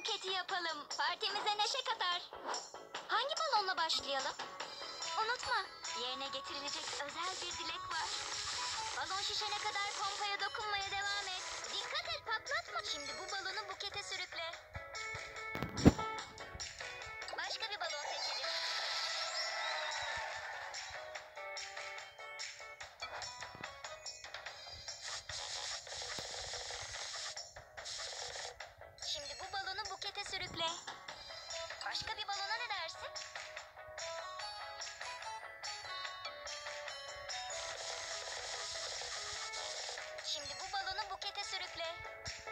buketi yapalım. Partimize neşe katar. Hangi balonla başlayalım? Unutma, yerine getirilecek özel bir dilek var. Balon şişene kadar pompaya dokunmaya devam et. Dikkat et, patlatma. Şimdi bu balonu bukete sürükle. Başka bir balon seçelim. Şimdi bu balonu bukete sürükle. Başka bir balona ne dersin? Şimdi bu balonu bukete sürükle.